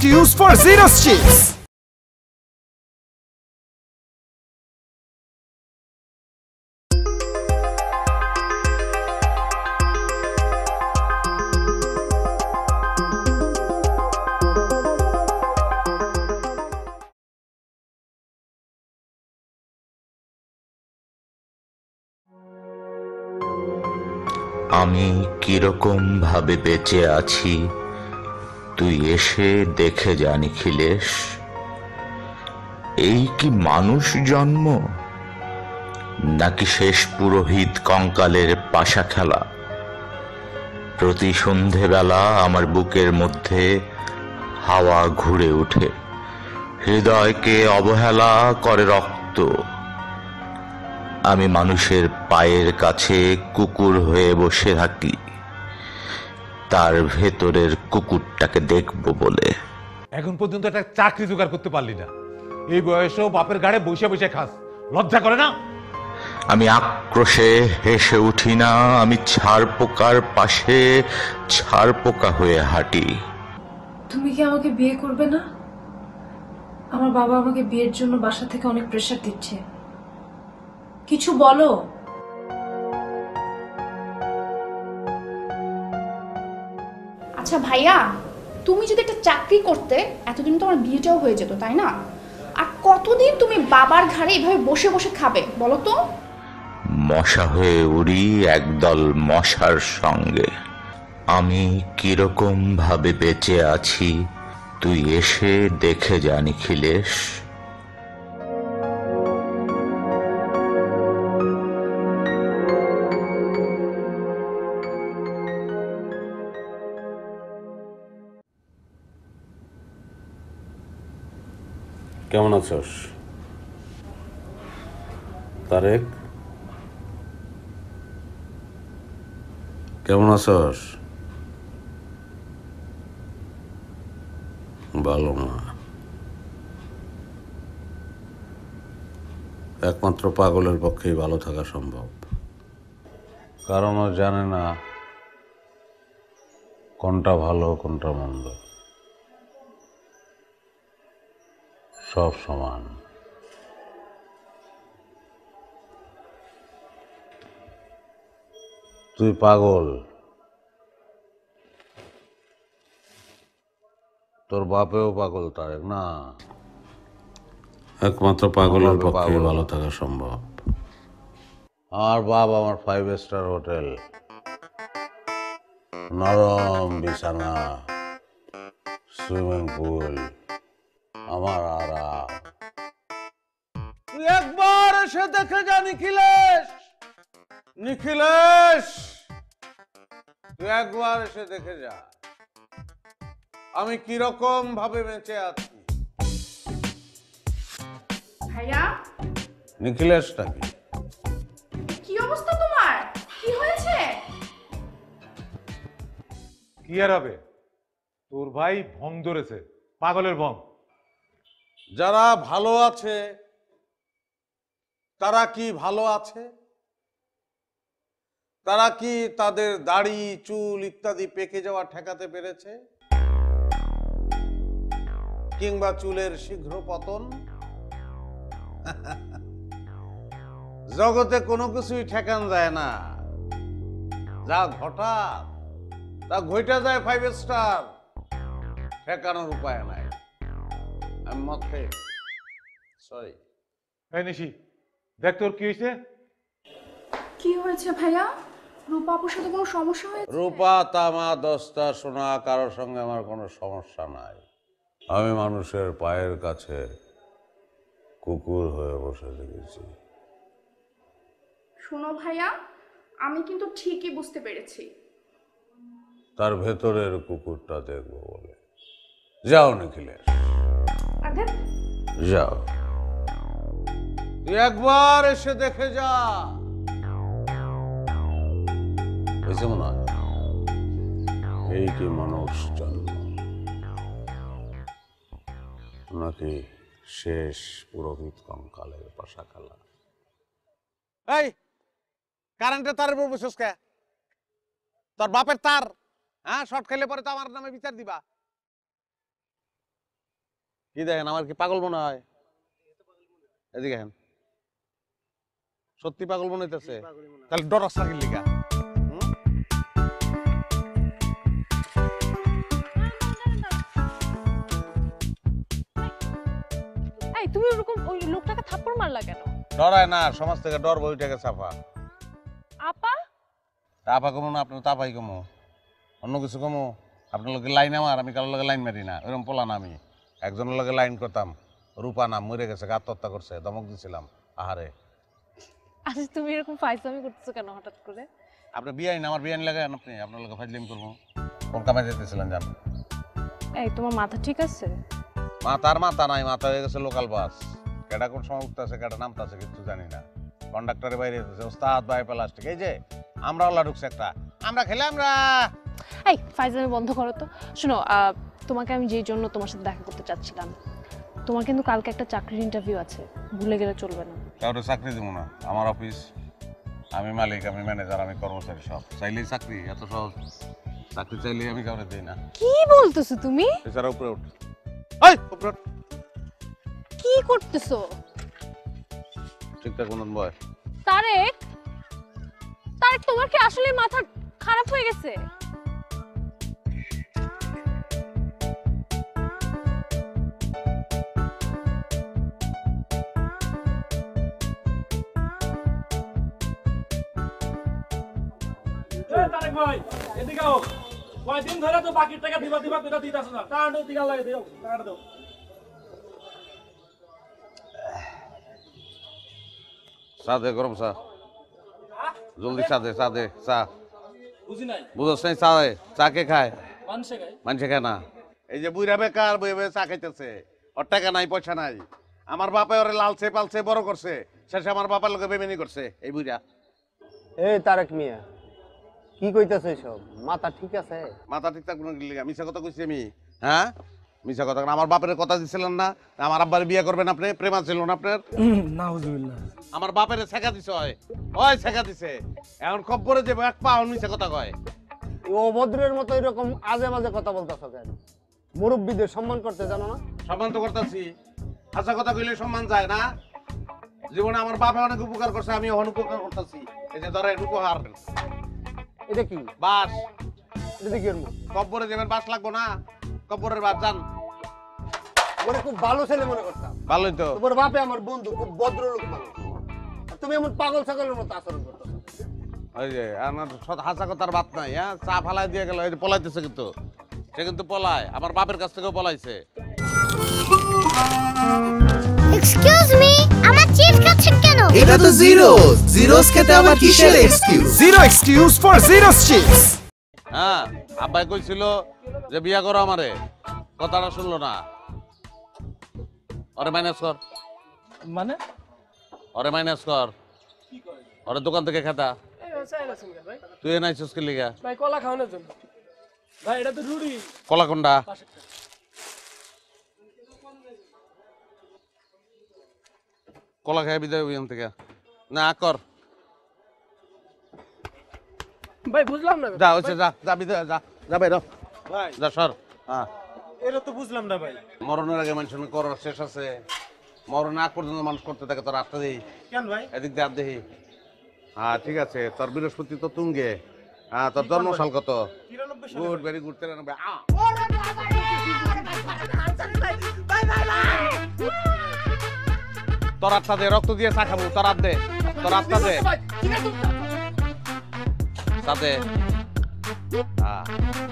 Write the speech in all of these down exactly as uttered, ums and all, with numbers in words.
to use for zero chips. আমি কিরকম ভাবে বেঁচে আছি তুই এসে দেখে যা নিখিলেশ। এই কি মানুষ জন্ম, নাকি শেষ পুরোহিত কঙ্কালের পাশা খেলা? প্রতি সন্ধেবেলা আমার বুকের মধ্যে হাওয়া ঘুরে ওঠে, হৃদয়কে অবহেলা করে রক্ত। আমি মানুষের পায়ের কাছে কুকুর হয়ে বসে থাকি, তার ভেতরের কুকুরটাকে দেখব বলে। এখন পর্যন্ত একটা চাকরি জোগাড় করতে পারলি না, এই বয়সেও বাপের গাড়ে বসে বসে খাস, লজ্জা করে না? আমি আক্রোশে হেসে উঠি না, আমি ছাড় পোকার পাশে ছাড় পোকা হয়ে হাঁটি। তুমি কি আমাকে বিয়ে করবে না? আমার বাবা আমাকে বিয়ের জন্য বাসা থেকে অনেক প্রেসার দিচ্ছে, কিছু বলো। আচ্ছা ভাইয়া, তুমি যদি একটা চাকরি করতে এতদিন তোমার বিয়েটাও হয়ে যেত, তাই না? আর কতদিন তুমি বাবার ঘাড়ে এভাবে বসে বসে খাবে বলো তো? মশা হয়ে উড়ি একদল মশার সঙ্গে। আমি কিরকম ভাবে বেঁচে আছি তুই এসে দেখে যা নিখিলেশ। কেমন আছোস তারেক? কেমন আছোস? ভালো না, একমাত্র পাগলের পক্ষেই ভালো থাকা সম্ভব, কারণ ও জানে না কোনটা ভালো কোনটা মন্দ, সব সমান। তুই পাগল, তোর বাপেও পাগল তারেক না, একমাত্র পাগলের পক্ষে ভালো থাকা সম্ভব। আমার বাপ আমার ফাইভ স্টার হোটেল, নরম বিছানা, সুইমিং পুল, আমার আরাম। তুই একবার এসে দেখে যা নিখিলেশ, নিখিলেশ তুই একবার এসে দেখে যা আমি কিরকম ভাবে বেঁচে আছি। ভাইয়া, নিখিলেশ নাকি? কি অবস্থা তোমার? কি হয়েছে? কি আর হবে, তোর ভাই ভং ধরেছে, পাগলের ভং। যারা ভালো আছে তারা কি ভালো আছে? তারা কি তাদের দাড়ি চুল ইত্যাদি পেকে যাওয়া ঠেকাতে পেরেছে, কিংবা চুলের শীঘ্র পতন? জগতে কোনো কিছুই ঠেকান যায় না, যা ঘটা তা ঘটা যায় ফাইভ স্টার, ঠেকানোর উপায় নাই। আমি মত খাই, সরি। এই নিশি, দেখ তোর কি হয়েছে। কি হয়েছে ভাইয়া? রূপা আপুর সাথে কোনো সমস্যা হয়েছে? রূপা তামা দস্তা সোনা কারোর সঙ্গে আমার কোনো সমস্যা নাই। আমি মানুষের পায়ের কাছে কুকুর হয়ে বসে দেখেছি। শোনো ভাইয়া, আমি কিন্তু ঠিকই বুঝতে পেরেছি। তার ভেতরের কুকুরটা দেখবো বলে। যাও নিখিলেশ, যাও, তুই একবার এসে দেখে যা। হয়েছে মনে হয় এই কি মানুষ জন্ম, নাকি শেষ পুরোহিত কঙ্কালের পাশা খেলা? এই কারেন্টের তারের উপর বসেছ কে? তোর বাপের তার, হ্যাঁ? শর্ট খেলে পরে তো আমার নামে বিচার দিবা। কি দেখেন, আমার কি পাগল মনে হয়? এদিকে দেখেন, সত্যি পাগল মনে হইতেছে? তাহলে ডরাস না কি লিগা? হুম? এই তুমি ওরকম ওই লোকটাকে থাপ্পড় মারলা কেন? ডরায় না, সমাজ থেকে ডর বই উঠে গেছে আপা। আপা আপা কমো না, আপনার তাপাই কমো, অন্য কিছু কমো? আপনার লোকে লাইন আমার, আমি কারোর লগে লাইন মারি না, ওইরকম পোলা না আমি। একজনের লগে লাইন করতাম, রূপা নাম, মরে গেছে, আত্মহত্যা করছে, দমক দিছিলাম। আহারে, আচ্ছা তুমি এরকম ফাইজলামি করতেছো কেন হঠাৎ করে? আপনি বিয়াইন, আমার বিয়াইন লাগান আপনি, আপনার লগে ফাইজলিম করবো। কোন কামে যেতেছিলেন জান? এই তোমার মাথা ঠিক আছে? মাথার মাথা নাই, মাথা হয়ে গেছে লোকাল বাস। কেডা কোন সময় উঠতেছে, কেডা নামতেছে কিছু জানি না। কন্ডাক্টরের বাইরে যেতেছে, ওস্তাদ ভাই প্লাস্টিক। এই যে আমরা ওলা ঢুকছে একটা, আমরা খেলে আমরা। এই ফাইজলামি বন্ধ করো তো। শোনো, আহ, তোমাকে আমি যেই জন্য তোমার সাথে দেখা করতে চাচ্ছিলাম, তোমার কিন্তু কালকে একটা চাকরির ইন্টারভিউ আছে, ভুলে গেলে চলবে না। কাউরে চাকরি দিব না, আমার অফিস, আমি মালিক, আমি ম্যানেজার, আমি কর্মচারী, সব চাইলেই চাকরি, এত সহজ? চাকরি চাইলেই আমি কাউরে দিই না। কি বলতেছো তুমি? এছাড়া উপরে উঠ, এই উপরে উঠ। কি করতেছো? ঠিকঠাক মতন বয়। তারেক, তারেক তোমার কি আসলে মাথা খারাপ হয়ে গেছে? তারেক ভাই এদিকে আও, কয়দিন ধরে তো বাকি টাকা দিবা দিবা দিবা দিতাছ না, টাকা দিগা লাগে দিও, টাকাটা দাও। চা দে, গরম চা, জলদি চা দে, চা দে, চা। বুঝি নাই, বুঝছ নাই? চা দে, চা কে খায়? মানুষে গায়। মানুষে খায় না। এই যে বুইরা বেকার বই বই চা খাইতেছে, ওর টাকা নাই, পয়সা নাই। আমার বাপে ওরে লালছে পালছে বড় করছে, শেষে আমার বাবার লোকে বেমেনি করছে এই বুইরা। এই তারেক মিয়া, কি কইতাছ এসব? মাথা ঠিক আছে? মাথা ঠিক থাকবে না, লিগা মিছা কথা কইছি আমি? হ্যাঁ, মিছা কথা। আমার বাপের কথা দিছিলেন না আমার আব্বার বিয়ে করবেন আপনি? প্রেমা ছিল না আপনার? না হুজুবিল্লাহ, আমার বাপের ছেকা দিছে, হয় ওই ছেকা দিছে, এখন খবরে যে এক পা মিছা কথা কয়। এই অভদ্রের মতো এরকম আজে বাজে কথা বলতাছ কেন? মুরব্বীদের সম্মান করতে জানো না? সম্মান তো করতেছি, হাসা কথা কইলে সম্মান যায় না? জীবনে আমার বাবা অনেক উপকার করছে, আমি অনেক উপকার করতেছি। এই যে ধরেন উপহার, এটা কি? বাস। এটা কি করবো? কব্বরে যাবেন, বাস লাগবো না? কব্বরের বাস যান। ওরে খুব ভালো ছেলে মনে করতাম। ভালোই তো। তোমার বাপে আমার বন্ধু, খুব ভদ্রলোক মানুষ। আর তুমি এমন পাগল ছাগলের মতো আচরণ করতেছ। ওই যে আমার হাসা কথার বাত নাই, হ্যাঁ, চা ফালাই দিয়ে গেল, এই যে পলাইতেছে, কিন্তু সে কিন্তু পলায়, আমার বাপের কাছ থেকেও পলাইছে। এক্সকিউজ মি, আমার চিজ খাচ্ছেন কেন? এটা তো জিরো জিরোস খেতে আবার কিসের excuse? Zero excuse for zero chips. হ্যাঁ, আব্বাই কইছিল যে বিয়া করো আমারে, কথাটা শুনলো না। ওরে মাইনাস কর, মানে ওরে মাইনাস কর, ওরে দোকান থেকে খেতা। এই চাই না শুনগে ভাই, তুই এনাইছিস কি লিগা? ভাই কলা খাওয়ানোর জন্য। ভাই এটা তো রুড়ি কলাকন্ডা। কলা খাই বিদায় ওইখান থেকে না কর। ভাই বুঝলাম না যা হচ্ছে, যা যা বিদায়, যা যা বাইর হ। ভাই, যা সর। হ্যাঁ, এটা তো বুঝলাম না ভাই। মরণের আগে মানুষের করার শেষ আছে, মরণে আগ পর্যন্ত মানুষ করতে থাকে, তোর আটটা দেই কেন ভাই? এদিক দিয়ে আর দেহি। হ্যাঁ ঠিক আছে, তোর বৃহস্পতি তো তুঙ্গে। হ্যাঁ, তোর জন্মসাল কত? তিরানব্বই সালে। গুড, ভেরি গুড, তিরানব্বই। আ! তোর আটটা দে, রক্ত দিয়ে চা খাবো, তোর হাত দে, তোর আটটা দে, চা দে। হ্যাঁ,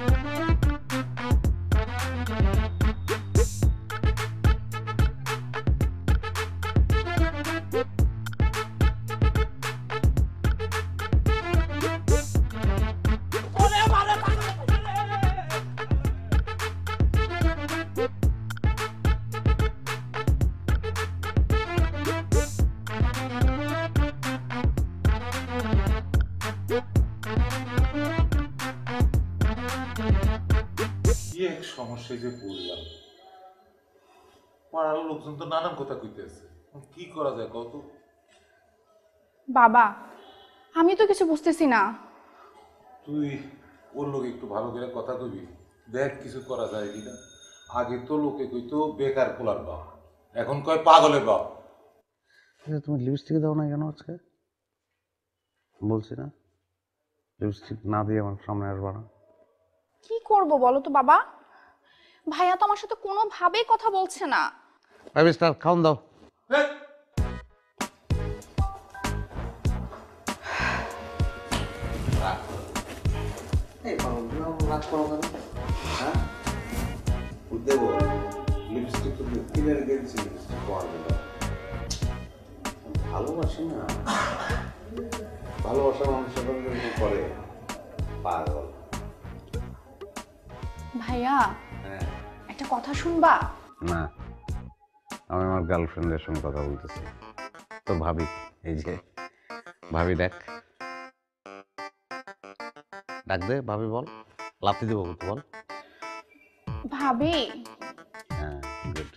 কি এক সমস্যায় যে পড়লাম, পাড়ার লোকজন তো নানান কথা কইতেছে, কি করা যায় কত? বাবা, আমি তো কিছু বুঝতেছি না। তুই ওর লোক একটু ভালো করে কথা কইবি, দেখ কিছু করা যায় কিনা। আগে তো লোকে কইতো বেকার পোলার বাপ, এখন কয় পাগলের বাপ। তুমি লিপস্টিক দাও না কেন আজকে? বলছি না লিপস্টিক না দিয়ে আমার সামনে আসবা না। কি করব বলো তো বাবা, ভাইয়া তো আমার সাথে কোনোভাবেই কথা বলছে না। ফাইভ স্টার খাওন দাও। দেবো লিপস্টিক তো কিনে গেছি, লিপস্টিক পাওয়া গেল। ভালোবাসি না, ভালোবাসা মানুষের করে পাগল। ভাইয়া হ্যাঁ একটা কথা শুনবা? না, আমি আমার গার্লফ্রেন্ডের সঙ্গে কথা বলতেছি। তো ভাবি, এই যে ভাবি দেখ, ডাক দে ভাবি, বল লাথি দেবো কিন্তু বল। ভাবি হ্যাঁ গুড।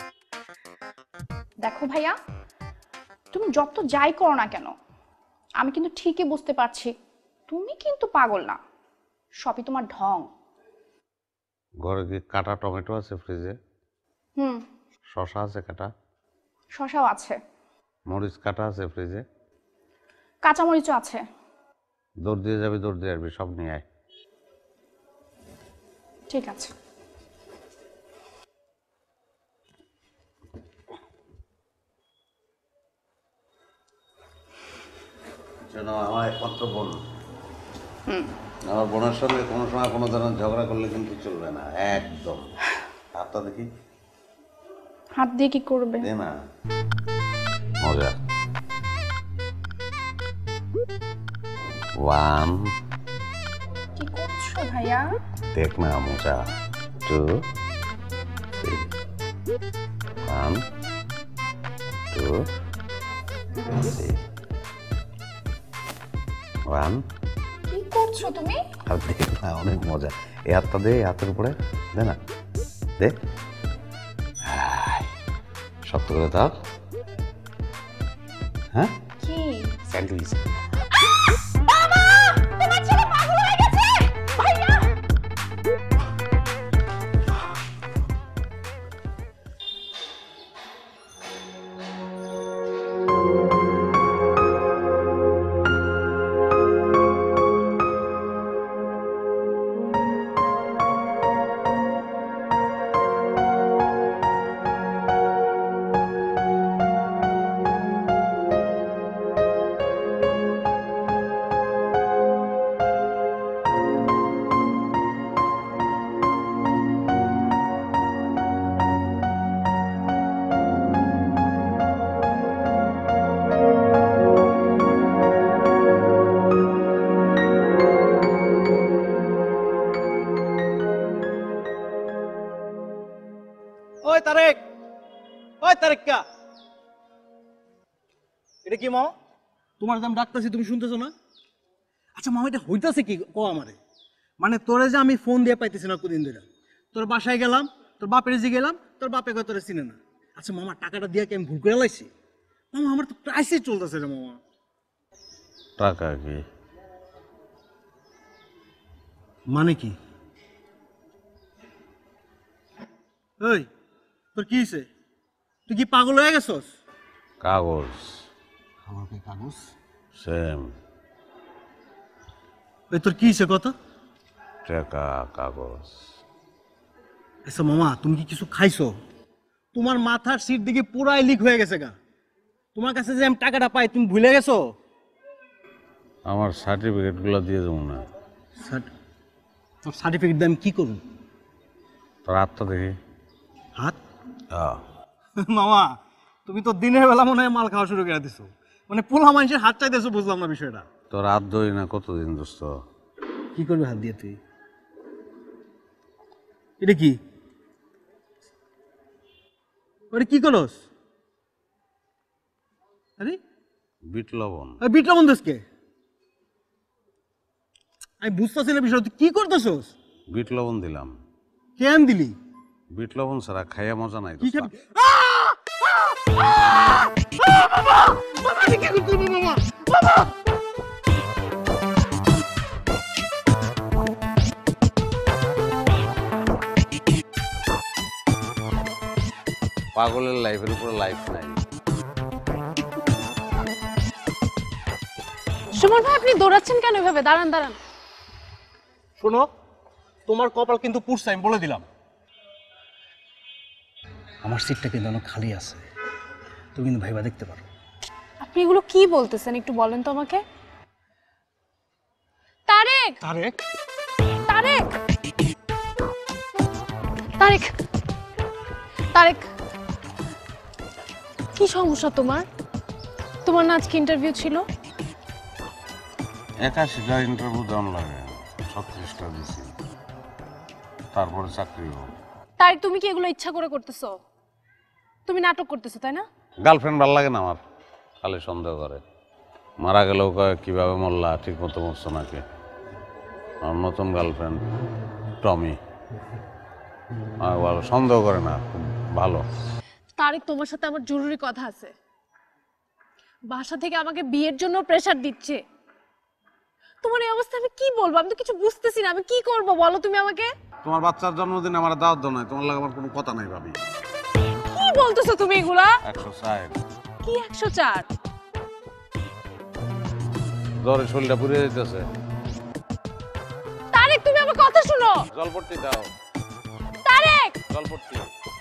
দেখো ভাইয়া, তুমি যত যাই করো না কেন, আমি কিন্তু ঠিকই বুঝতে পারছি তুমি কিন্তু পাগল না, সবই তোমার ঢং। ঘরে কি কাটা টমেটো আছে ফ্রিজে? হুম, শশা আছে কাটা? শসাও আছে। মরিচ কাটা আছে ফ্রিজে? কাঁচামরিচও আছে। দৌড় দিয়ে যাবি, দৌড় দিয়ে আসবি, সব নিয়ে আয়। ঠিক আছে। শোনো, আমার একমাত্র বোন, আমার বোনের সঙ্গে কোনো সময় কোনো ধরনের ঝগড়া করলে কিন্তু চলবে না একদম। হাতটা দেখি। হাত দিয়ে কি করবে? দে না, মজা। ওয়ান, কি করছো ভাইয়া? দেখ না মজা। Two, three. One, two, three. One. কি করছো তুমি? আর দেখ না, অনেক মজা। এই হাতটা দে, এই হাতের উপরে দে না, দে। শক্ত করে দাও। হ্যাঁ, কি স্যান্ডউইচ। বাবা, তোমার ছেলে পাগল হয়ে গেছে ভাইয়া। ওই তারেক, ওই তারেক্কা, এটা কি মা? তোমার দাম ডাকতেছি, তুমি শুনতেছো না? আচ্ছা মামা, এটা হইতাছে কি কো আমারে? মানে তোরে যে আমি ফোন দিয়ে পাইতেছি না কদিন ধরে, তোর বাসায় গেলাম, তোর বাপের যে গেলাম, তোর বাপে কয় তোরে চিনে না। আচ্ছা মামা, টাকাটা দিয়ে কি আমি ভুল করে লাইছি? মামা আমার তো ক্রাইসিস চলতেছে রে মামা। টাকা কি মানে কি? ওই তোর কি হয়েছে? তুই কি পাগল হয়ে গেছস? কাগজ। আমার কি কাগজ? সেম। ওই তোর কি হয়েছে কত? টাকা, কাগজ। আচ্ছা মামা, তুমি কি কিছু খাইছো? তোমার মাথার সিট দিকে পুরাই লিক হয়ে গেছে গা। তোমার কাছে যে আমি টাকাটা পাই, তুমি ভুলে গেছো? আমার সার্টিফিকেটগুলো দিয়ে দেবো না। তোর সার্টিফিকেট দিয়ে আমি কি করব? তোর হাতটা দেখি। হাত? হ্যাঁ। মামা, তুমি তো দিনের বেলা মনে হয় মাল খাওয়া শুরু করে দিছো। মানে পোলা মানুষের হাত চাইতেছো, বুঝলাম না বিষয়টা। তোর হাত ধরি না কতদিন দোস্ত? কি করবি হাত দিয়ে তুই? এটা কি? ওরে কি করস? আরে বিট লবণ। বিট লবণ দোষকে আমি বুঝতেছি না বিষয়, তুই কি করতেছস? বিট লবণ দিলাম। কেন দিলি? বিট লবণ ছাড়া খাইয়া মজা নাই। কি খাবি? পাগলের লাইফের উপরে লাইফ নাই। সুমন ভাই আপনি দৌড়াচ্ছেন কেন এভাবে? দাঁড়ান দাঁড়ান। শোনো, তোমার কপাল কিন্তু পুরছে, আমি বলে দিলাম। আমার সিটটা কিন্তু অনেক খালি আছে, তুমি কিন্তু ভাইবা দেখতে পারো। আপনি এগুলো কি বলতেছেন একটু বলেন তো আমাকে। তারেক তারেক তারেক তারেক তারেক কি সমস্যা তোমার? তোমার না আজকে ইন্টারভিউ ছিল? একাশিটা ইন্টারভিউ দেওয়ান লাগে, ছত্রিশটা দিছি, তারপরে চাকরি হোক। তারেক তুমি কি এগুলো ইচ্ছা করে করতেছো? তুমি নাটক করতেছো তাই না? গার্লফ্রেন্ড ভালো লাগে না আমার, খালি সন্দেহ করে। মারা গেলেও কয় কিভাবে মরলা, ঠিক মতো মরছো নাকি। আমার নতুন গার্লফ্রেন্ড টমি সন্দেহ করে না, খুব ভালো। তারেক তোমার সাথে আমার জরুরি কথা আছে। বাসা থেকে আমাকে বিয়ের জন্য প্রেসার দিচ্ছে। তোমার এই অবস্থা আমি কি বলবো? আমি তো কিছু বুঝতেছি না, আমি কি করব বলো তুমি আমাকে। তোমার বাচ্চার জন্মদিন আমার দাওয়াত দাও নাই, তোমার লাগে আমার কোনো কথা নাই ভাবি। কি বলতেছো তুমি এগুলা? একশো চার কি একশো চার? জ্বরে শরীরটা পুড়ে যেতেছে। তারেক তুমি আমার কথা শুনো। জলপট্টি দাও তারেক। জলপট্টি।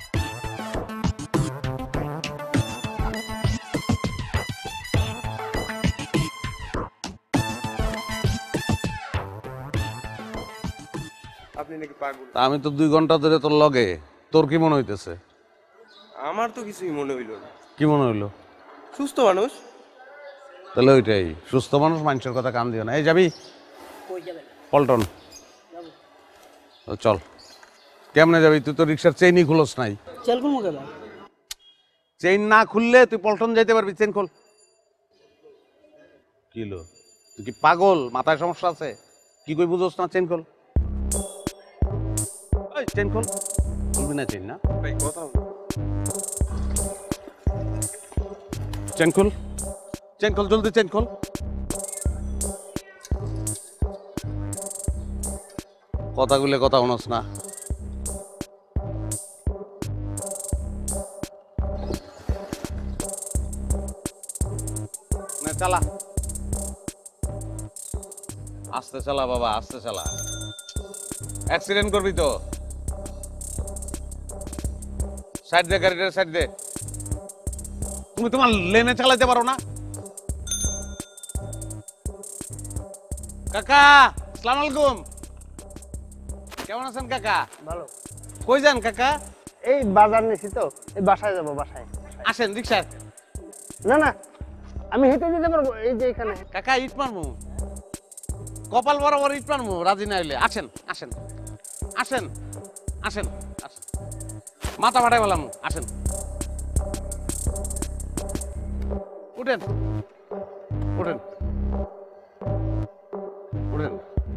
আপনি নাকি পাগল? আমি তো দুই ঘন্টা ধরে তোর লগে, তোর কি মনে হইতেছে? আমার তো কিছুই মনে হইল না। কি মনে হইলো? সুস্থ মানুষ। তাহলে ওইটাই, সুস্থ মানুষ মানুষের কথা কান দিও না। এই যাবি পল্টন? চল। কেমনে যাবি? তুই তো রিক্সার চেইনই খুলস নাই। চল কোন গেল? চেইন না খুললে তুই পল্টন যাইতে পারবি? চেইন খোল। কিলো তুই কি পাগল? মাথায় সমস্যা আছে? কি কই বুঝোস না? চেইন খোল। ওই চেইন খোল। খুলবি না চেইন? না ভাই কথা চেইন খোল, চেইন খোল, জলদি চেইন খোল। কথাগুলো কথা শুনস না। নে চালা, আস্তে চালা বাবা, আস্তে চালা। অ্যাক্সিডেন্ট করবি তো। সাইড দে গাড়িটা, সাইড দে। তুমি তোমার লেনে চালাতে পারো না? কাকা আসসালামু আলাইকুম। কেমন আছেন কাকা? ভালো। কই যান কাকা? এই বাজার নিছি তো, এই বাসায় যাব। বাসায় আসেন রিক্সা। না না, আমি হেঁটে যেতে পারবো। এই যে এখানে। কাকা ইট মারমু, কপাল বরাবর ইট মারমু, রাজি না হইলে। আসেন আসেন আসেন আসেন আসেন, মাথা ফাটাই বললাম। আসেন, উঠেন উঠেন উঠেন।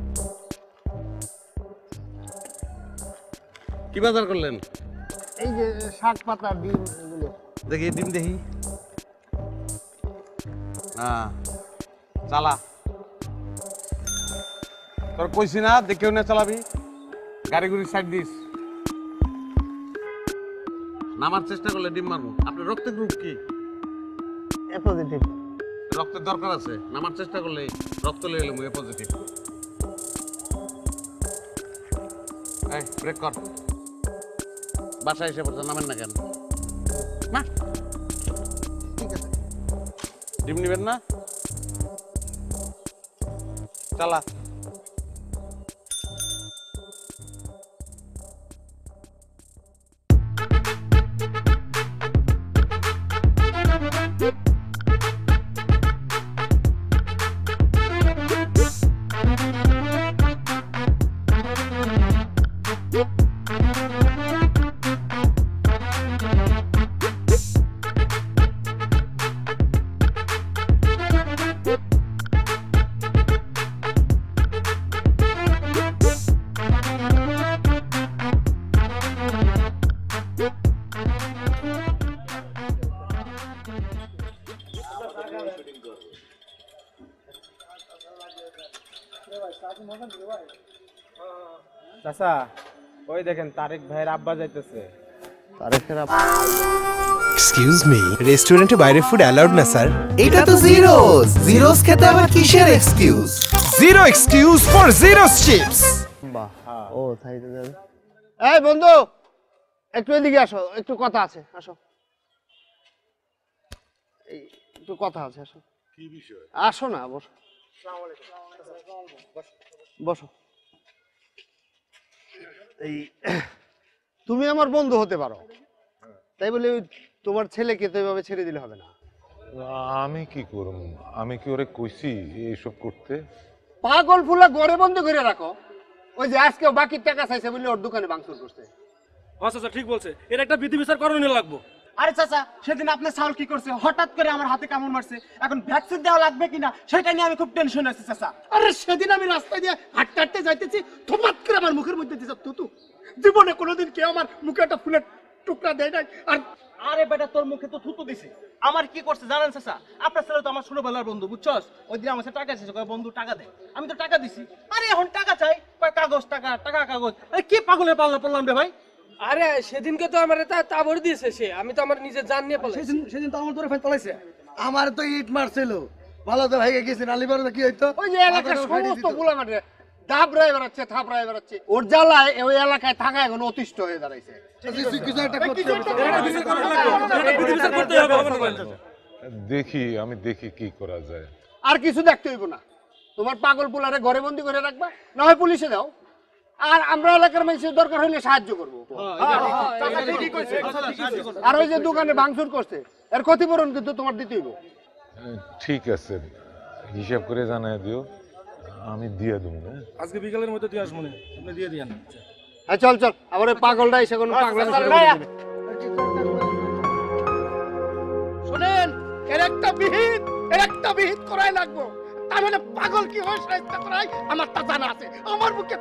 কি বাজার করলেন? এই যে শাক পাতা, ডিম, এগুলো। দেখি ডিম দেখি। হ্যাঁ চালা। তোর কইছি না দেখেও না চালাবি, গাড়ি গুড়ি সাইড দিস। নামার চেষ্টা করলে ডিম মারবো। আপনার রক্তের গ্রুপ কি? A positive. রক্তের দরকার আছে, নামার চেষ্টা করলে রক্ত লয়ে এলাম। এ পজিটিভ। এই ব্রেক কর। বাসায় এসে পড়ছে, নামেন না কেন? না ঠিক আছে। ডিম নিবেন না? চালা। চাচা, ওই দেখেন তারেক ভাইয়ের আব্বা যাইতেছে। তারেকের এক্সকিউজ মি, রেস্টুরেন্টে বাইরে ফুড অ্যালাউড না স্যার। এটা তো জিরোস। জিরোস খেতে আবার কিসের excuse? Zero excuse for Zeros chips. বাহ, ও তাই তো যাবে। এই বন্ধু, একটু এদিকে আসো, একটু কথা আছে, আসো। এই একটু কথা আছে, আসো। কি বিষয়? আসো না, বসো। বসো। এই তুমি আমার বন্ধু হতে পারো, তাই বলে তোমার ছেলেকে তো এভাবে ছেড়ে দিলে হবে না। আমি কি করব? আমি কি ওরে কইছি এইসব করতে? পাগল ফুলা ঘরে বন্ধ করে রাখো। ওই যে আজকে বাকি টাকা চাইছে বলে ওর দোকানে ভাঙচুর করছে। আচ্ছা আচ্ছা ঠিক বলছে, এটা একটা বিধি বিচার করণীয় লাগবো। আরে চাচা, সেদিন আপনার সাউল কি করছে, হঠাৎ করে আমার হাতে কামড় মারছে, এখন ভ্যাকসিন দেওয়া লাগবে কিনা সেটা নিয়ে আমি খুব টেনশন আছি চাচা। আরে সেদিন আমি রাস্তায় দিয়ে হাঁটতে হাঁটতে যাইতেছি, থপাত করে আমার মুখের মধ্যে দিছে তুতু। জীবনে কোনোদিন কেউ আমার মুখে একটা ফুলের টুকরা দেয় নাই। আর আরে বেটা, তোর মুখে তো থুতু দিছে। আমার কি করছে জানেন চাচা? আপনার ছেলে তো আমার ছোটবেলার বন্ধু, বুঝছস? ওই দিন আমার টাকা এসেছে, কয় বন্ধু টাকা দে। আমি তো টাকা দিছি। আরে এখন টাকা চাই, কয় কাগজ টাকা, টাকা কাগজ। আরে কি পাগলের পাল্লা পড়লাম রে ভাই। আরে সেদিনকে তো আমার তা তাবড় দিয়েছে সে, আমি তো আমার নিজের জান নিয়ে পালাই। সেদিন সেদিন তো আমার ধরে ফেল তলাইছে। আমার তো ইট মারছিল, ভালো তো ভাইকে গেছে, নালি বারো কি হইতো? ওই যে এলাকার সমস্ত গুলা মাঠে দাবরায় বেড়াচ্ছে, থাপড়ায় বেড়াচ্ছে, ওর জ্বালায় ওই এলাকায় থাকা এখন অতিষ্ঠ হয়ে দাঁড়াইছে। দেখি, আমি দেখি কি করা যায়। আর কিছু দেখতে হইব না, তোমার পাগল পোলারে ঘরে বন্দি করে রাখবা, না হয় পুলিশে দাও, আর আমরা এলাকার মানুষের দরকার হইলে সাহায্য করবো। আর ওই যে দোকানে ভাঙচুর করছে, এর ক্ষতিপূরণ কিন্তু তোমার দিতে হইব। ঠিক আছে, হিসাব করে জানাই দিও, আমি দিয়ে দেবো। আজকে বিকালের মধ্যে দিয়ে আসবো, আপনি দিয়ে দিয়েন। হ্যাঁ চল চল, আবার ওই পাগলটা এসে কোনো পাগল শোনেন, এর একটা বিহিত এর একটা বিহিত করাই লাগবো, তাহলে পাগল কি হয় সাহিত্য করাই আমার তা জানা আছে। আমার বুকে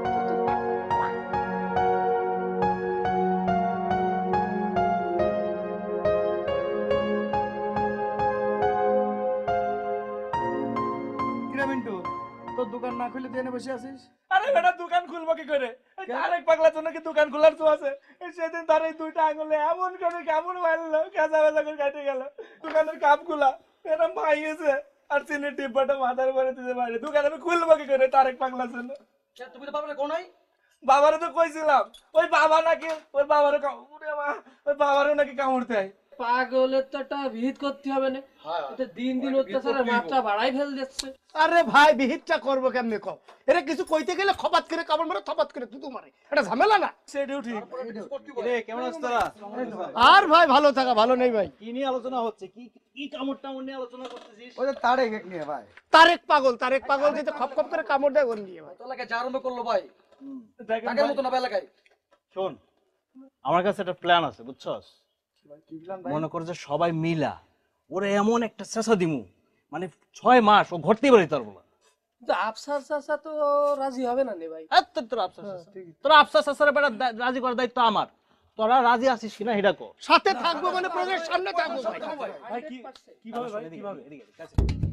দোকান না খুলে দিয়ে বসে আছিস? আরে বেটা, দোকান খুলবো কি করে? আরেক পাগলার জন্য কি দোকান খোলার তো আছে? সেদিন তার এই দুইটা আঙুলে এমন করে কামড় মারলো, কাঁচা বাজা করে কাটে গেল। দোকানের কাপ গুলা এরম ভাই গেছে, আর চিনি টিপ্পাটা মাথার উপরে দিতে পারে। দোকান আমি খুলবো কি করে তারেক পাগলার জন্য? তুমি তো বাবারে কোনাই? বাবারে তো কইছিলাম, ওই বাবা নাকি ওই বাবারে ওই বাবারও নাকি কামড় দেয়। পাগলের তো একটা বিহিত করতে হবে না, এটা দিন দিন অত্যাচারের মাত্রা বাড়াই ফেল দিচ্ছে। আরে ভাই, বিহিতটা করবো কেমনে কও? এরা কিছু কইতে গেলে খপাত করে কামড় মারে, থপাত করে তুতু মারে, এটা ঝামেলা না? সেটাও ঠিক। রে কেমন আছিস তোরা? আর ভাই ভালো থাকা ভালো নেই ভাই। কি নিয়ে আলোচনা হচ্ছে? কি কি কামড় টামড় নিয়ে আলোচনা করতেছিস? ওই তারেক এক নিয়ে ভাই। তারেক পাগল, তারেক পাগল যেতে খপ খপ করে কামড় দেয় ওর নিয়ে ভাই। তো এলাকায় যা আরম্ভ করলো ভাই, টাকার মতো না এলাকায়। শোন, আমার কাছে একটা প্ল্যান আছে, বুঝছস? মনে কর যে সবাই মিলা ওরে এমন একটা চেঁচা দিমু, মানে ছয় মাস ও ঘরতেই বেরোতে পারবো না। কিন্তু আফসার চাচা তো রাজি হবে না নে ভাই। তোর আফসার তোর আফসার চাচারে বেটা রাজি করার দায়িত্ব আমার। তোরা রাজি আছিস কিনা হিডা কো। সাথে থাকবো মানে প্রজেক্ট সামনে থাকবো ভাই। ভাই কি কিভাবে ভাই কিভাবে? এদিকে কাছে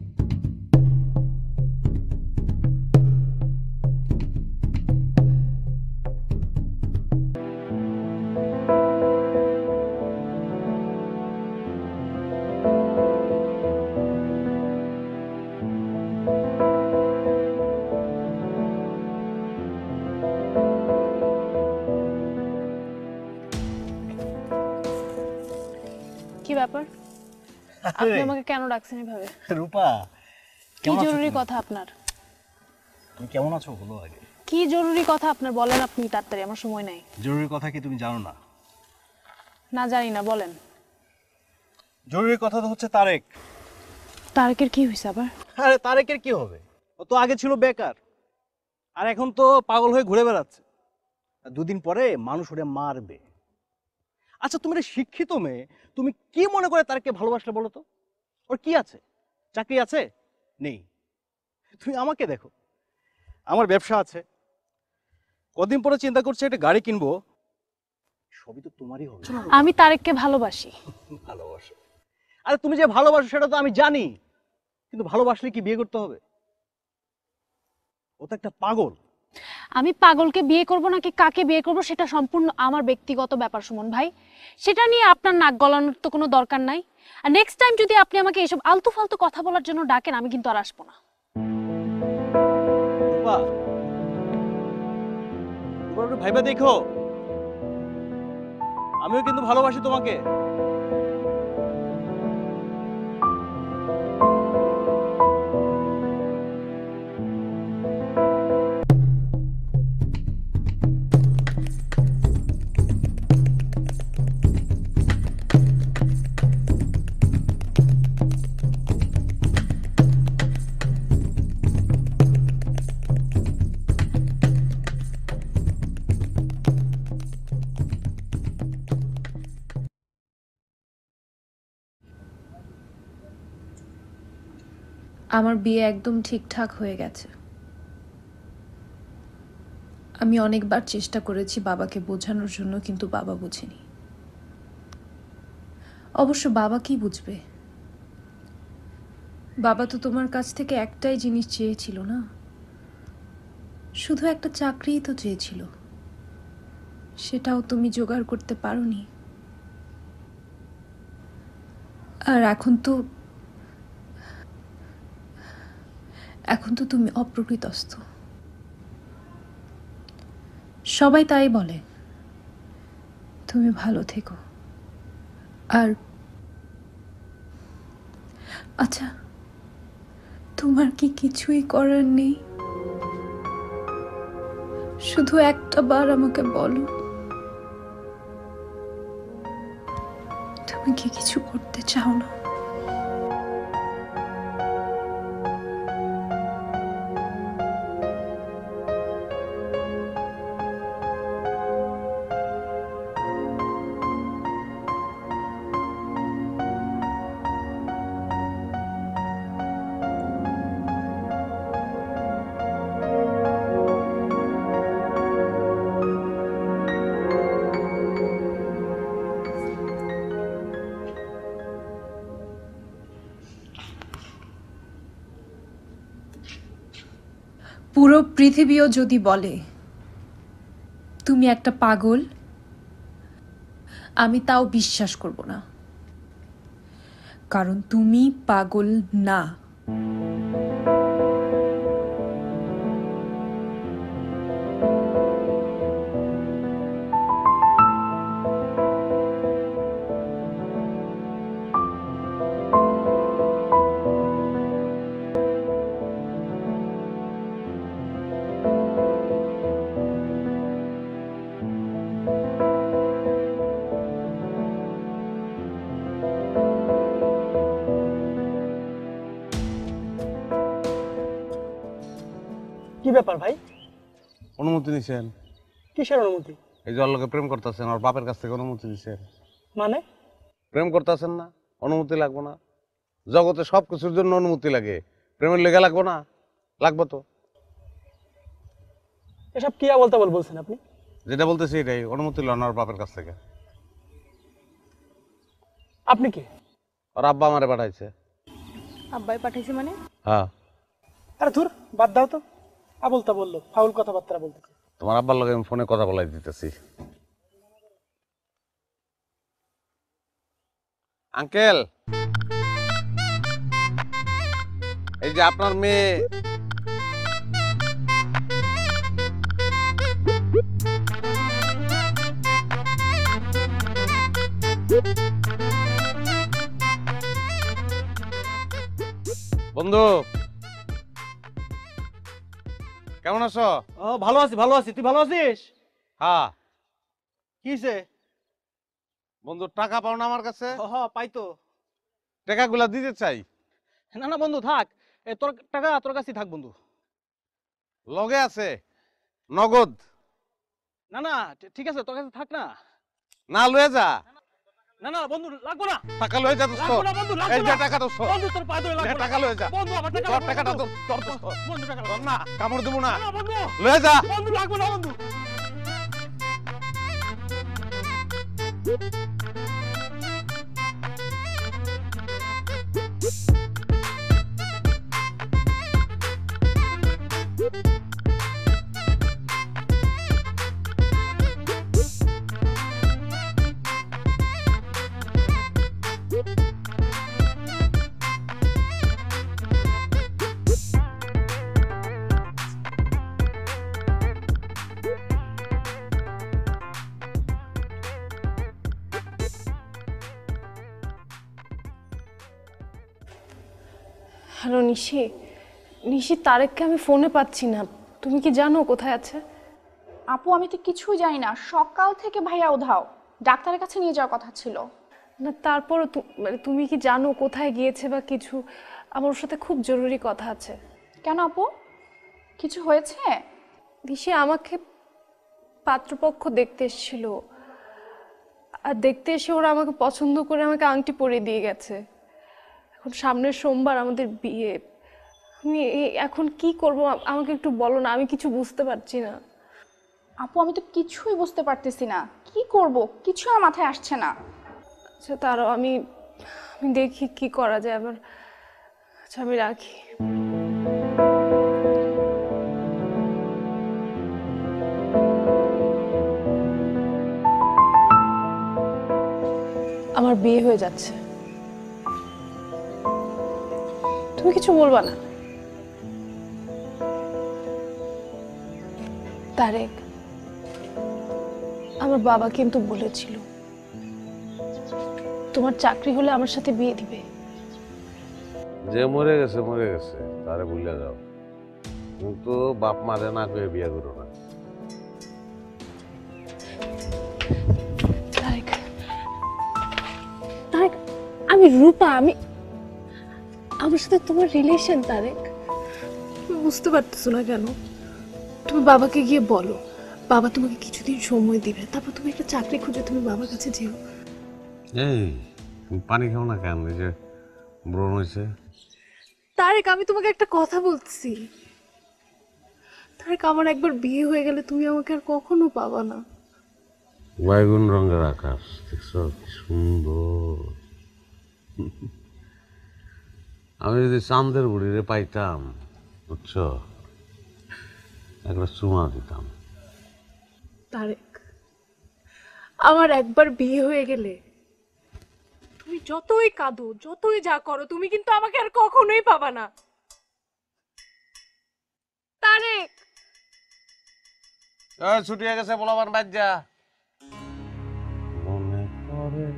কি ব্যাপার? আপনি আমাকে কেন ডাকছেন এভাবে? রূপা, কি জরুরি কথা আপনার? তুমি কেমন আছো বলো আগে। কি জরুরি কথা আপনার, বলেন আপনি তাড়াতাড়ি, আমার সময় নাই। জরুরি কথা কি তুমি জানো না? না জানি না, বলেন। জরুরি কথা তো হচ্ছে তারেক। তারেকের কি হয়েছে আবার? আরে তারেকের কি হবে? ও তো আগে ছিল বেকার, আর এখন তো পাগল হয়ে ঘুরে বেড়াচ্ছে। দুদিন পরে মানুষ ওরে মারবে। আচ্ছা তুমি শিক্ষিত মেয়ে, তুমি কি মনে করে তারকে ভালোবাসলে বলো তো? ওর কি আছে? চাকরি আছে? নেই। তুমি আমাকে দেখো, আমার ব্যবসা আছে, কদিন পরে চিন্তা করছি একটা গাড়ি কিনবো, সবই তো তোমারই হবে। আমি তারেককে ভালোবাসি। ভালোবাসো? আরে তুমি যে ভালোবাসো সেটা তো আমি জানি, কিন্তু ভালোবাসলে কি বিয়ে করতে হবে? ও তো একটা পাগল। আমি পাগলকে বিয়ে করব নাকি কাকে বিয়ে করব সেটা সম্পূর্ণ আমার ব্যক্তিগত ব্যাপার সুমন ভাই। সেটা নিয়ে আপনার নাক গলানোর তো কোনো দরকার নাই। আর নেক্সট টাইম যদি আপনি আমাকে এসব আলতু ফালতু কথা বলার জন্য ডাকেন আমি কিন্তু আর আসবো না। রূপা, রূপা একটু ভাইবা দেখো, আমিও কিন্তু ভালোবাসি তোমাকে। আমার বিয়ে একদম ঠিকঠাক হয়ে গেছে। আমি অনেকবার চেষ্টা করেছি বাবাকে বোঝানোর জন্য, কিন্তু বাবা বুঝেনি। অবশ্য বাবা কি বুঝবে? বাবা তো তোমার কাছ থেকে একটাই জিনিস চেয়েছিল না, শুধু একটা চাকরিই তো চেয়েছিল, সেটাও তুমি জোগাড় করতে পারোনি। আর এখন তো এখন তো তুমি অপ্রকৃতস্থ। সবাই তাই বলে। তুমি ভালো থেকো। আর আচ্ছা, তোমার কি কিছুই করার নেই? শুধু একটা বার আমাকে বলো, তুমি কি কিছু করতে চাও না? পুরো পৃথিবীও যদি বলে তুমি একটা পাগল, আমি তাও বিশ্বাস করব না, কারণ তুমি পাগল না। কি ব্যাপার ভাই? অনুমতি নিছেন? কিসের অনুমতি? এই যে লোকে প্রেম করতেছেন, আর বাপের কাছ থেকে অনুমতি নিছেন। মানে প্রেম করতেছেন না, অনুমতি লাগবে না? জগতে সব কিছুর জন্য অনুমতি লাগে, প্রেমের লেগে লাগবে না? লাগবে তো। এসব কি বলতে বল বলছেন আপনি? যেটা বলতেছি এটাই, অনুমতি লন আর বাপের কাছ থেকে। আপনি কি? আর আব্বা আমারে পাঠাইছে। আব্বাই পাঠাইছে মানে? হ্যাঁ। আরে ধুর, বাদ দাও তো, আবলতা বললো, ফাউল কথাবার্তা বলতেছে। তোমার আব্বার লগে আমি ফোনে কথা বলাই দিতেছি। আঙ্কেল, এই যে আপনার মেয়ে বন্ধু, কেমন আছো? ও ভালো আছি, ভালো আছি। তুই ভালো আছিস? হ্যাঁ। কিছে বন্ধু, টাকা পাও না আমার কাছে? হ্যাঁ পাই তো। টাকাগুলা দিতে চাই। না না বন্ধু থাক, এ তোর টাকা তোর কাছেই থাক বন্ধু। লগে আছে নগদ। না না ঠিক আছে, তোর কাছে থাক না। না লয়ে যা। না না বন্ধু লাগবো না। টাকা লয়ে যা দোস্ত। লাগবো না বন্ধু, লাগবো এই যে না। টাকা দোস্ত। বন্ধু তোর পা ধরে লাগবো না। টাকা লয়ে যা। বন্ধু আমার টাকা তোর টাকাটা তো তোর দোস্ত। বন্ধু টাকা তোর না, কামড় দেবো না। না বন্ধু লয়ে যা। বন্ধু লাগবো না বন্ধু। হ্যালো নিশি, নিশি তারেককে আমি ফোনে পাচ্ছি না, তুমি কি জানো কোথায় আছে? আপু আমি তো কিছুই জানি না, সকাল থেকে ভাইয়া উধাও, ডাক্তারের কাছে নিয়ে যাওয়ার কথা ছিল। না তারপর মানে তুমি কি জানো কোথায় গিয়েছে বা কিছু? আমার ওর সাথে খুব জরুরি কথা আছে। কেন আপু, কিছু হয়েছে? নিশি আমাকে পাত্রপক্ষ দেখতে এসেছিল, আর দেখতে এসে ওরা আমাকে পছন্দ করে আমাকে আংটি পরিয়ে দিয়ে গেছে। এখন সামনের সোমবার আমাদের বিয়ে, আমি এখন কি করব আমাকে একটু বলো না, আমি কিছু বুঝতে পারছি না। আপু আমি তো কিছুই বুঝতে পারতেছি না, কি করব কিছু আমার মাথায় আসছে না। আচ্ছা তারও আমি আমি দেখি কি করা যায় আবার। আচ্ছা আমি রাখি। আমার বিয়ে হয়ে যাচ্ছে, তুমি কিছু বলবা না? তারেক, আমার বাবা কিন্তু বলেছিল তোমার চাকরি হলে আমার সাথে বিয়ে দিবে। যে মরে গেছে মরে গেছে, তারে ভুলে যাও, কিন্তু বাপ মারে না করে বিয়ে করো না। তারেক, তারেক আমি রূপা, আমি আমার সাথে তোমার রিলেশন। তারেক তুমি বুঝতে পারতেছো না কেন? তুমি বাবাকে গিয়ে বলো, বাবা তোমাকে কিছুদিন সময় দিবে, তারপর তুমি একটা চাকরি খুঁজে তুমি বাবার কাছে যেও। এই তুমি পানি খাও না কেন? এই যে ব্রণ হয়েছে। তারেক আমি তোমাকে একটা কথা বলছি, তারেক আমার একবার বিয়ে হয়ে গেলে তুমি আমাকে আর কখনো পাবা না। বাইগুন রঙের আকাশ দেখছো কি সুন্দর। আমি যদি চাঁদের বুড়িরে পাইতাম বুঝছো, একটা চুমা দিতাম। তারেক আমার একবার বিয়ে হয়ে গেলে তুমি যতই কাঁদো যতই যা করো তুমি কিন্তু আমাকে আর কখনোই পাবা না। তারেক এই ছুটি হয়ে গেছে, বলাবার বাদ যা। মনে করে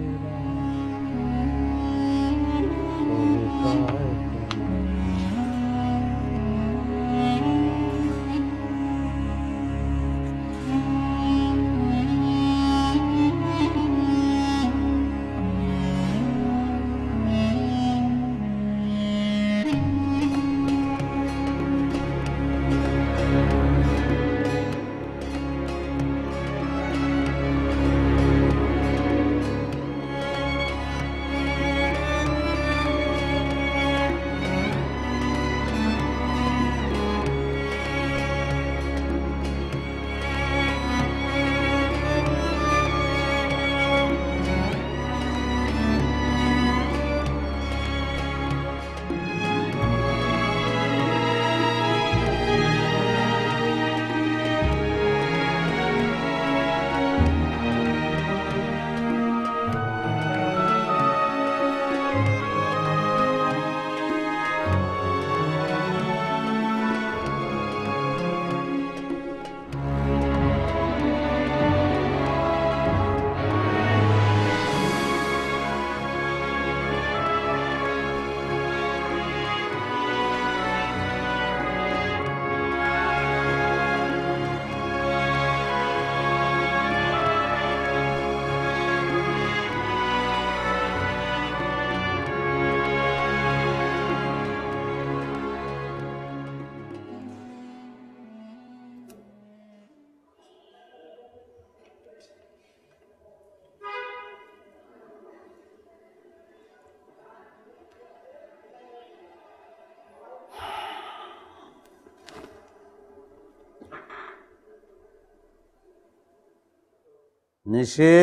নিশি,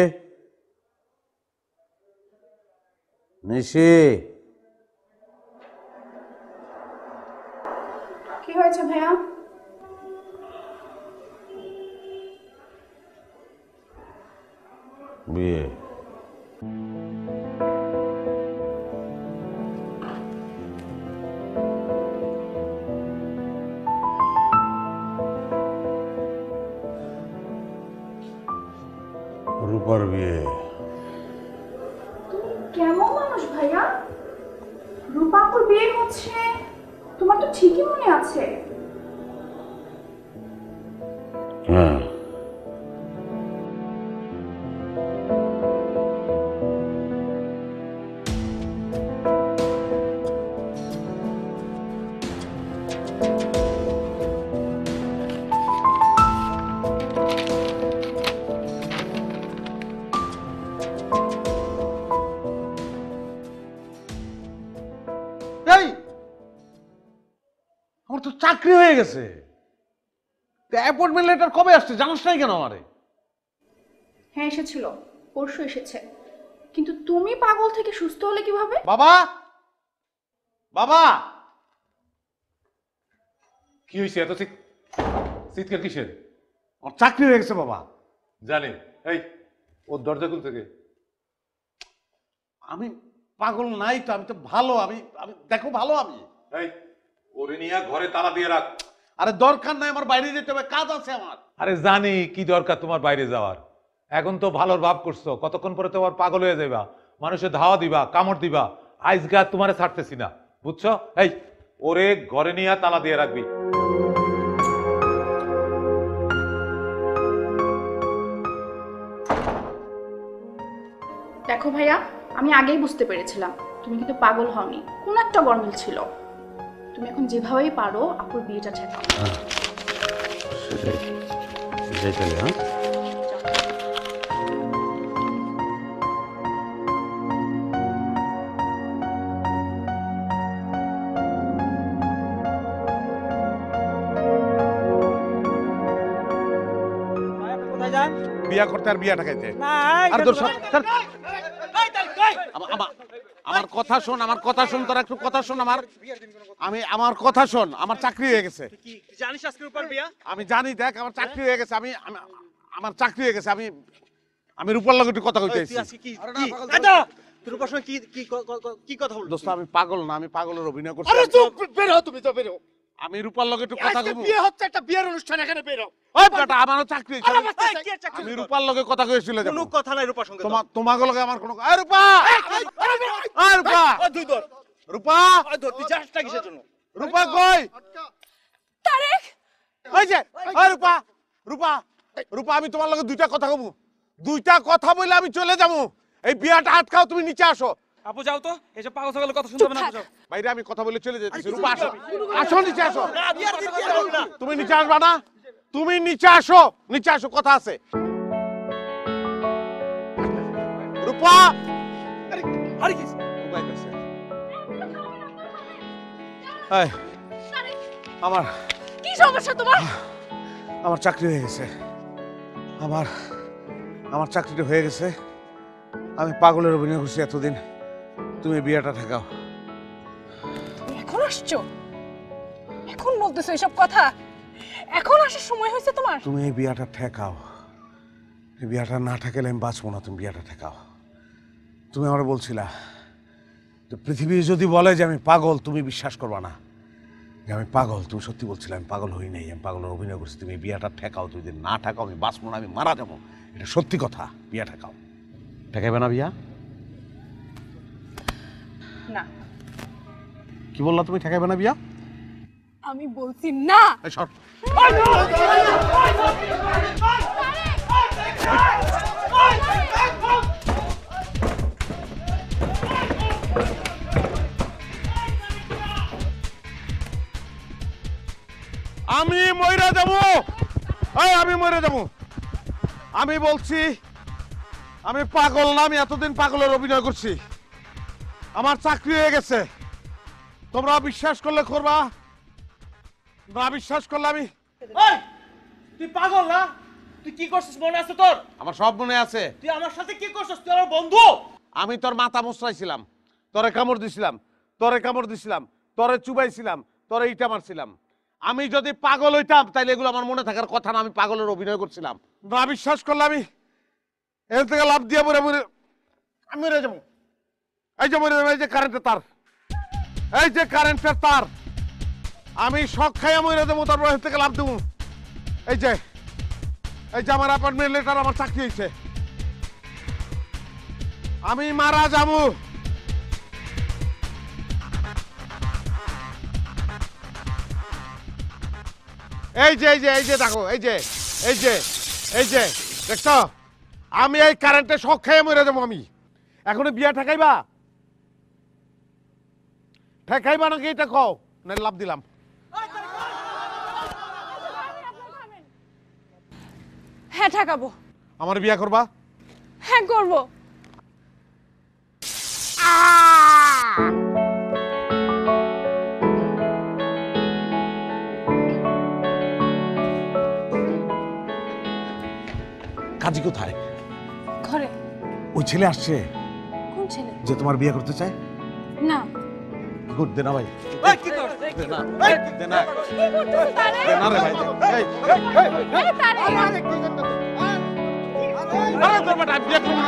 নিশি কি হয়েছে ভাইয়া? বিয়ে। রূপার বিয়ে। কেমন মানুষ ভাইয়া? রূপাপুর বিয়ে হচ্ছে, তোমার তো ঠিকই মনে আছে। হ্যাঁ আমার তো চাকরি হয়ে গেছে। অ্যাপয়েন্টমেন্ট লেটার কবে আসছে জানাস নাই কেন আমারে? হ্যাঁ এসেছিল, পরশু এসেছে। কিন্তু তুমি পাগল থেকে সুস্থ হলে কিভাবে? বাবা বাবা কি হয়েছে এত চিৎকার কিসের? আমার চাকরি হয়ে গেছে বাবা। জানি। এই ওর দরজা খুল থেকে। আমি পাগল নাই তো, আমি তো ভালো। আমি আমি দেখো ভালো। আমি এই ওরে নিয়ে ঘরে তালা দিয়ে রাখ। আরে দরকার নাই, আমার বাইরে যেতে হবে, কাজ আছে আমার। আরে জানি কি দরকার তোমার বাইরে যাওয়ার। এখন তো ভালোর ভাব করছো, কতক্ষণ পরে তোমার পাগল হয়ে যাইবা, মানুষের ধাওয়া দিবা, কামড় দিবা। আজকে তোমারে ছাড়তেছি না, বুঝছো? এই ওরে ঘরে নিয়ে তালা দিয়ে রাখবি। দেখো ভাইয়া, আমি আগেই বুঝতে পেরেছিলাম তুমি কিন্তু পাগল হওনি, কোন একটা গরমিল ছিল। তুমি এখন যেভাবেই পারো আপুর বিয়েটা ঠেকাও। সেটাই চলে। হ্যাঁ বিয়া করতে আর বিয়া ঠেকাইতে। আর তোর সব আমার কথা শোন, আমার কথা শোন, তোর একটু কথা শোন। আমার আমি আমার কথা শোন, আমার চাকরি হয়ে গেছে। জানিস আজকে রূপার বিয়া? আমি জানি, দেখ আমার চাকরি হয়ে গেছে। আমি আমার চাকরি হয়ে গেছে। আমি আমি রূপার লগে একটু কথা কইতে আইছি। রূপার সঙ্গে কি কি কি কথা বলছিস? দোস্ত আমি পাগল না, আমি পাগলের অভিনয় করছি। আরে চুপ, বের হও তুমি তো, বের হও। আমি রূপার লগে একটু কথা কইবো। বিয়ে হচ্ছে, একটা বিয়ের অনুষ্ঠান, এখানে বের হও। ওই বেটা আমারও চাকরি হইছে। আমি রূপার লগে কথা কইছিল। কোনো কথা নাই রূপার সঙ্গে। তোমার তোমার লগে আমার কোনো। এই রূপা, এই রূপা, ওই দুই ধর। রূপা, ওই ধর, তুই যাসটা কিসের জন্য? রূপা কই? তারেক, ওই যে, ওই রূপা, রূপা, রূপা, আমি তোমার লগে দুইটা কথা কইবো। দুইটা কথা বলে আমি চলে যাবো। এই বিয়াটা আটকাও, তুমি নিচে আসো। আপু যাও তো, এসব পাগল ছাগলের কথা শুনতে হবে না। যাও বাইরে, আমি কথা বলে চলে যেতেছি। রূপা আসো, আসো নিচে আসো। তুমি নিচে আসবা না? তুমি নিচে আসো, নিচে আসো, কথা আছে। রূপা, আরে কি রূপা গেছে। এই আমার কি সমস্যা তোমার? আমার চাকরি হয়ে গেছে। আমার আমার চাকরিটা হয়ে গেছে। আমি পাগলের অভিনয় করছি এতদিন। তুমি বিয়েটা ঠেকাও। এখন আসছো? এখন বলতেছো এসব কথা? এখন আসার সময় হয়েছে তোমার? তুমি এই বিয়াটা ঠেকাও। এই বিয়াটা না ঠেকালে আমি বাঁচবো না। তুমি বিয়াটা ঠেকাও। তুমি আমার বলছিলা যে পৃথিবী যদি বলে যে আমি পাগল, তুমি বিশ্বাস করবা না যে আমি পাগল। তুমি সত্যি বলছিলে আমি পাগল হই নাই, আমি পাগলের অভিনয় করছি। তুমি বিয়াটা ঠেকাও। তুমি যদি না ঠেকাও আমি বাঁচবো না, আমি মারা যাবো। এটা সত্যি কথা। বিয়া ঠেকাও। ঠেকাইবে না বিয়া? না। কি বললা তুমি? ঠেকাইবে না বিয়া? আমি বলছি না। এই সর। আমি মইরা যাবো। এই আমি মইরা যাবো। আমি বলছি আমি পাগল না। আমি এতদিন পাগলের অভিনয় করছি। আমার চাকরি হয়ে গেছে। তোমরা বিশ্বাস করলে করবা, না বিশ্বাস করলে আমি। এই তুই পাগল না? তুই কি করছিস মনে আছে তোর? আমার সব মনে আছে। তুই আমার সাথে কি করছিস? তুই আমার বন্ধু। আমি তোর মাথা মুছরাইছিলাম, তোরে কামড় দিছিলাম, তোরে কামড় দিছিলাম, তোরে চুবাইছিলাম, তোরে ইটা মারছিলাম। আমি যদি পাগল হইতাম তাইলে এগুলো আমার মনে থাকার কথা না। আমি পাগলের অভিনয় করছিলাম। না বিশ্বাস করলে আমি এর থেকে লাভ দিয়ে মরে মরে আমি মরে যাবো। এই যে মরে যাবো। এই যে কারেন্টের তার, এই যে কারেন্টের তার, আমি শখ খাইয়া মরে যাবো। তারপর এর থেকে লাভ দেবো। এই যে এই যে আমার অ্যাপয়েন্টমেন্ট লেটার, আমার চাকরি হয়েছে। আমি মারা যাবো। এই যে এই যে এই যে দেখো এই যে এই যে এই যে দেখছো আমি এই কারেন্টে শক খেয়ে মরে যাবো আমি এখনো বিয়া ঠেকাইবা ঠেকাইবা নাকি এটা কও না লাভ দিলাম হ্যাঁ ঠেকাবো আমার বিয়া করবা হ্যাঁ করবো কাজী কোথায় ঘরে ওই ছেলে আসছে কোন ছেলে যে তোমার বিয়ে করতে চায় না গুড দে না ভাই এই কি কর দে না এই দে না কি করতেছ তারে দে না রে ভাই এই এই এই তারে আরে কি করতে আরে তোর বাটা বিয়ে করব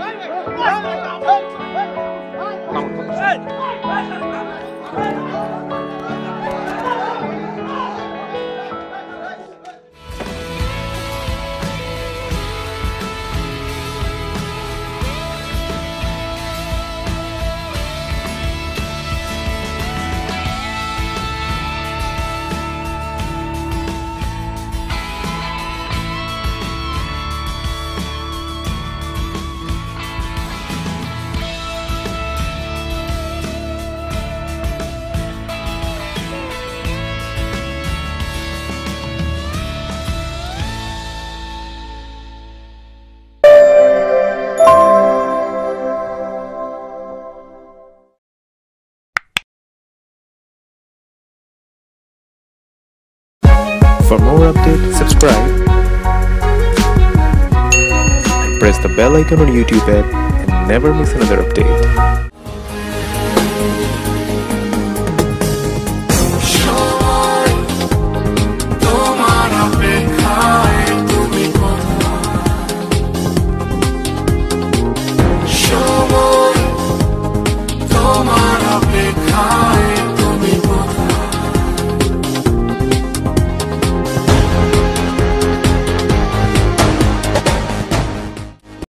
For more updates, subscribe and press the bell icon on YouTube app and never miss another update.